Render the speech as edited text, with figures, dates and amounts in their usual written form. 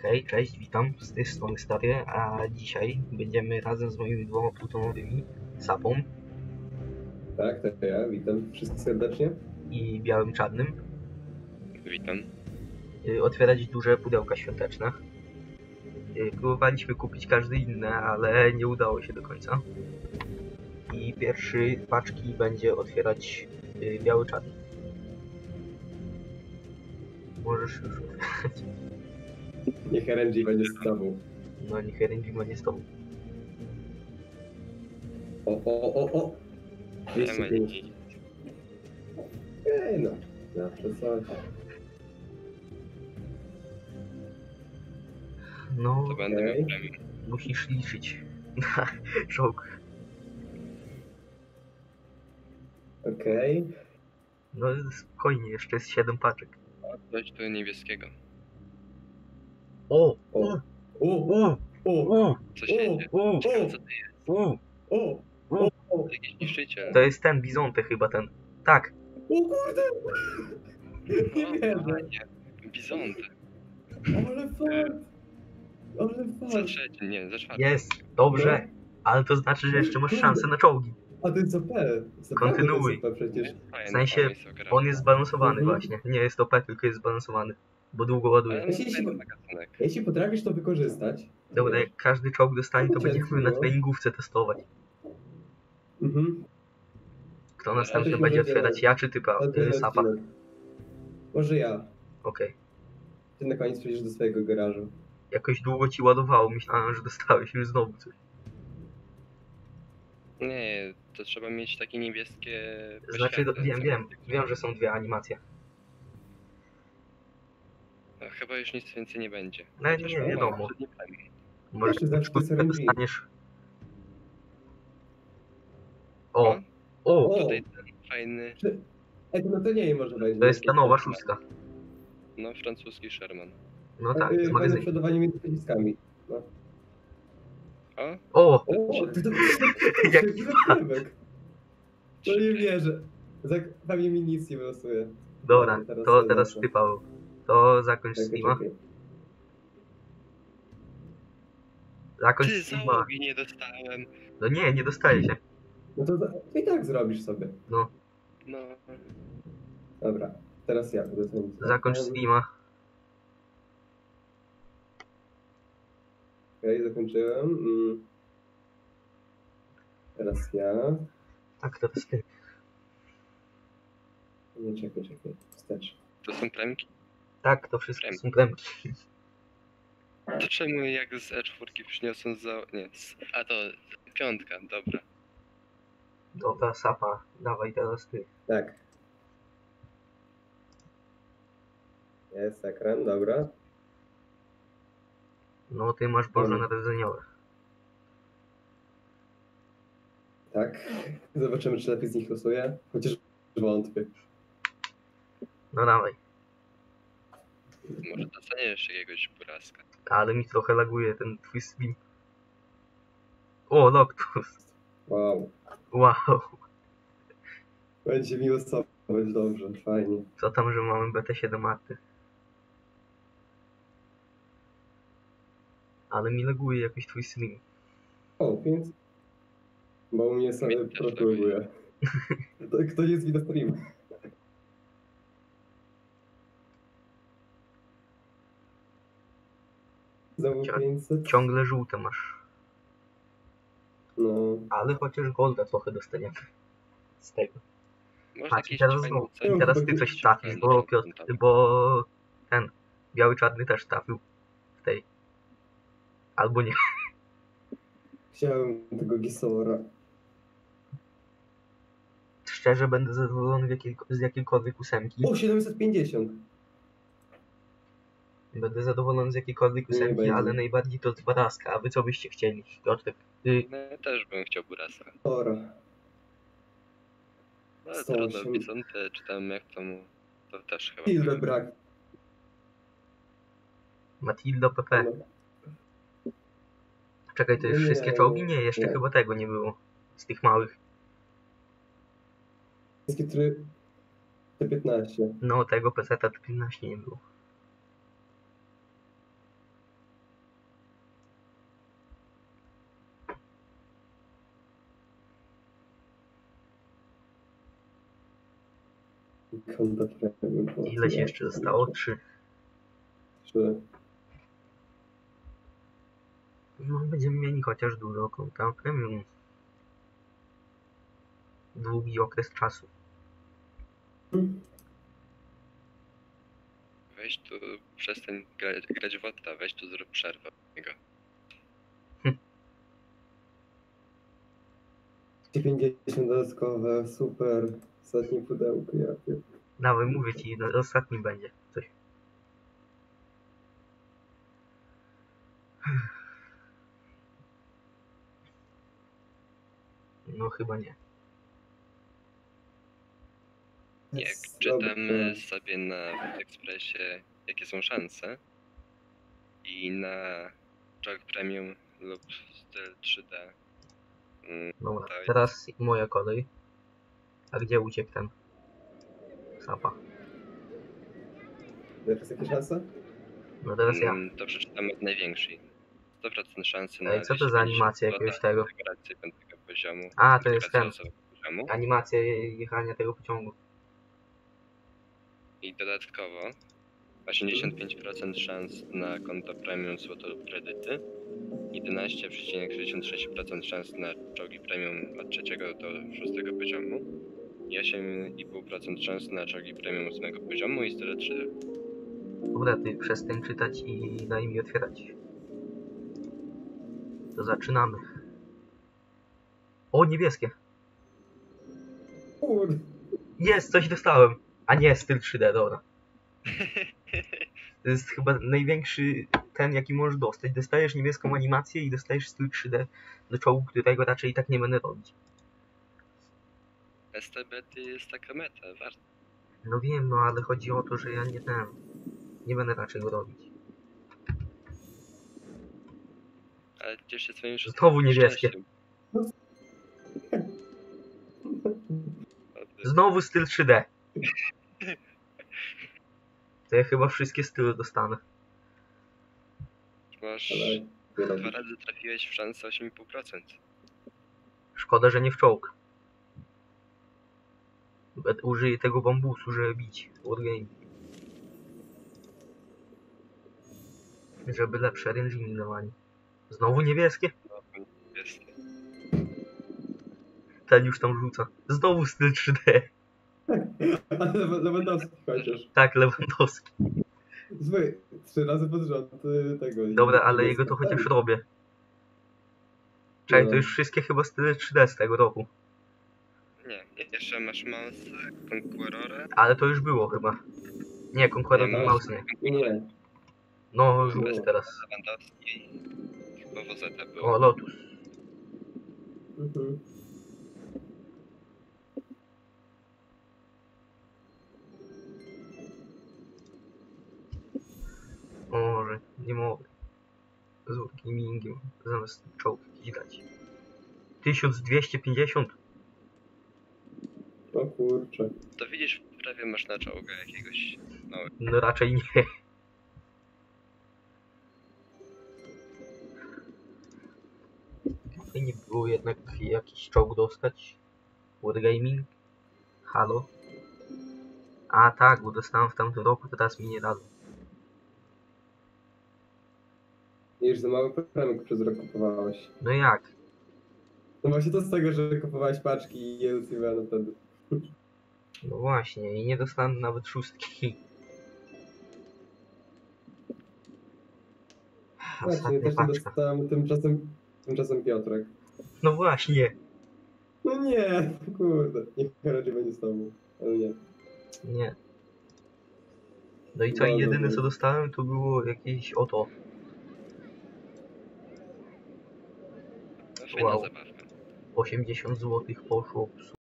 Hej, cześć, witam, z tej strony Stary, a dzisiaj będziemy razem z moimi dwoma plutonowymi, Sapą Tak, to ja. Witam wszystkich serdecznie. i Białym Czarnym, Witam. otwierać duże pudełka świąteczne. Próbowaliśmy kupić każde inne, ale nie udało się do końca. I pierwszy paczki będzie otwierać Biały Czarny. Możesz już otwierać. Niech RNG będzie z tobą. No niech RNG będzie z tobą. O! Nie 205. nic. No. Zawsze coś. No, To będę Okej. miał premium. musisz liczyć na czołg. Okej. No spokojnie, jeszcze jest 7 paczek. Dość do niebieskiego. O! O! Co się dzieje? o, Ciekawe, co to jest? O! Jakiś niszczyciel. To jest ten, Bizonte chyba ten. Tak, O kurde! Nie O, wierzę. panie. Bizonte. Ale fart! Ale Za fart! trzeci, nie, za czwarty. jest, dobrze. Ale to znaczy, że jeszcze masz szansę na czołgi. A to jest OP. Kontynuuj. To jest OP przecież. Fajny W sensie, pomysł, gra. on jest zbalansowany Mhm. właśnie. Nie jest OP, tylko jest zbalansowany. Bo długo ładuje. Ale Jeśli- fajny magazynek. Jeśli potrafisz to wykorzystać. Dobra, jak każdy czołg dostanie, to To będziemy ciężko, na no. treningówce testować. Mhm. Kto następny Ale będzie może otwierać? Ja czy ty, Ale to jest Sapa? odcinek. Może ja. Okej. Ty na koniec przejdziesz do swojego garażu. Jakoś długo ci ładowało, myślałem, że dostałeś już znowu coś. Nie, to trzeba mieć takie niebieskie... Znaczy, poświaty. wiem, że są dwie animacje. No, chyba już nic więcej nie będzie. No Chociaż nie mam wiadomo. poprzedni premium. Może Jeszcze zawsze to jest RNG. dostaniesz. O! O! O! Tutaj ten fajny, No to nie może będzie. To jest ta nowa szóstka. no francuski Sherman. No tak, z Fajne magazynu. przodowanie między przyciskami. No. O, O! O, ty to Jak chlebek. To nie wierzę. Pewnie mi nic nie wylosuje. Dobra, Teraz to sobie teraz zobaczę. ty, Paweł. To zakończ Czekaj, streama. czekaj. Zakończ ty streama. załogi nie dostałem. No nie dostaje się. No to i tak zrobisz sobie. No, No, Dobra, teraz ja będę sobie zakończ streama. Okej, zakończyłem. Teraz ja. Tak, teraz ty. Nie, czekaj. Wstecz. to są premiki. Tak, to wszystko są premki. To czemu jak z E4 przyniosą za... nie, a to piątka, dobra. Dobra, Sapa, dawaj teraz ty. Tak. Jest ekran, dobra. No, ty masz bożonarodzeniowe. Tak. Zobaczymy, czy lepiej z nich losuje. Chociaż wątpię. No dawaj. Może dostaniesz jakiegoś buraska. Ale mi trochę laguje ten twój stream. O, Noctus. Wow. Wow. Będzie mi losować dobrze, fajnie. Co tam, że mamy BT7 arty. Ale mi laguje jakoś twój stream. O, więc. Bo u mnie sobie Mi też protuguje. Kto jest widać stream. Znowu 500. Ciągle żółte masz. No. Ale chociaż golda trochę dostaniemy. Z tego. Może A, jakiś teraz fajny znowu. cel. Teraz ty coś trafisz, bo Piotr, bo ten Biały Czarny też trafił w tej. Albo nie. Chciałem tego Gisora. Szczerze będę zadowolony z jakiejkolwiek ósemki. O, 750. Będę zadowolony z jakiejkolwiek Nie ósemki, będzie. ale najbardziej to z Baraska. A wy co byście chcieli? Piotrek, ty No, ja też bym chciał burasa. Ora. No ale 108. trudno, Bizonte, czy tam jak to mu... To też chyba... Ile brak? Matilda PP. No. Czekaj, to już Nie, wszystkie czołgi? Nie, jeszcze nie. chyba tego nie było. Z tych małych. Wszystkie T15. No, tego PC-ta 15 nie było. Konta premium. Ileś jeszcze zostało? 3. 3. No, będziemy mieli chociaż dużo konta premium. Długi okres czasu. Weź tu, przestań grać w WOTA, weź tu zrób przerwę od niego. 50 dodatkowe, super. Ostatnie pudełko, ja pier... Dawaj, mówię ci, no, ostatni będzie coś. No chyba nie. Jak Dobrze. czytamy sobie na Expressie, jakie są szanse i na Jog Premium lub styl 3D. Dobra, to jest- teraz moja kolej. A gdzie uciekł ten? Sapa. Teraz jakie szanse? No teraz ja. To przeczytamy od największej. 100% szansy na Ej, co to za 250 animacja złota, jakiegoś tego? dekorację 5 poziomu. A, to jest ten. dekorację 8 poziomu. Animacja jechania tego pociągu. I dodatkowo 85% szans na konto premium złoto lub kredyty, 11,66% szans na czołgi premium od 3 do 6 poziomu i 8,5% szans na czołgi premium 8 poziomu i style 3D. Dobra, ty przestań czytać i daj mi otwierać. To zaczynamy. O, niebieskie. Kurde. Jest, coś dostałem. A nie, styl 3D, dobra. To jest chyba największy ten, jaki możesz dostać. Dostajesz niebieską animację i dostajesz styl 3D do czołgu, którego raczej i tak nie będę robić. STB to jest taka meta, warto. No wiem, no ale chodzi o to, że ja nie będę raczej go robić. Ale ciesz się swoim Znowu niebieskie. szczęściem. Znowu styl 3D. To ja chyba wszystkie style dostanę. Masz Ale... 2 razy trafiłeś w szansę 8,5%. Szkoda, że nie w czołg. Użyję tego bambusu, żeby bić wargame. Żeby lepsze ranging dawali. Znowu niebieskie? No, jest. Ten już tam rzuca. Znowu styl 3D. Ale Lewandowski chociaż. Tak, Lewandowski. Zły, 3 razy pod rząd tego. Dobra, ale jego to chociaż robię. Czekaj, to już wszystkie chyba style 3D z tego roku. Nie, jeszcze masz Mouse, Conquerorę. Ale to już było chyba. Nie, Conqueror Nie, Mouse nie. Nie. No, rzuć teraz. Lewandowski. Chyba WZ było. O, Lotus. Mhm. O, może, nie mogę. Z gamingiem zamiast czołg jakiś dać. 1250. O kurczę. To widzisz, prawie masz na czołga jakiegoś. No, No raczej nie. I nie było jednak jakiś czołg dostać? Wargaming? Halo? A tak, bo dostałem w tamtym roku, teraz mi nie dadzą. Już za mały premium przez rok kupowałeś. No jak? No właśnie to z tego, że kupowałeś paczki i je usuwano wtedy. No właśnie, i nie dostałem nawet szóstki. Właśnie, Ostatnia też nie paczka. dostałem tymczasem Piotrek. No właśnie, No nie, kurde. Niech raczej będzie z tobą. Ale nie. nie. No i co, Dobra, jedyne co dobra. dostałem to było jakieś oto. fajna Wow. zabawka. 80 zł poszło.